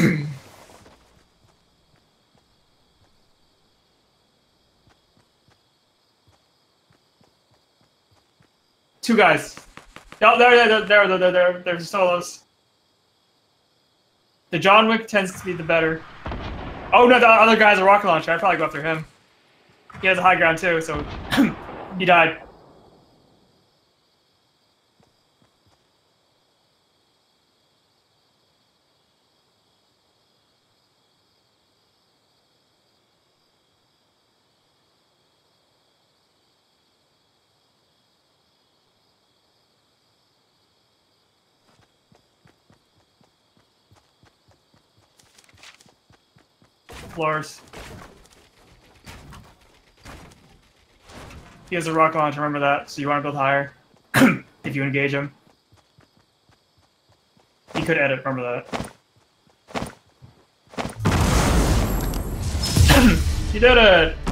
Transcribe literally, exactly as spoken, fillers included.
Two guys. Oh, there, there, there, there, there, there. There's solos. The John Wick tends to be the better. Oh no, the other guy's a rocket launcher. I'd probably go after him. He has a high ground too, so he died. Floors. He has a rocket launcher, remember that, so you want to build higher if you engage him. He could edit, remember that. You did it!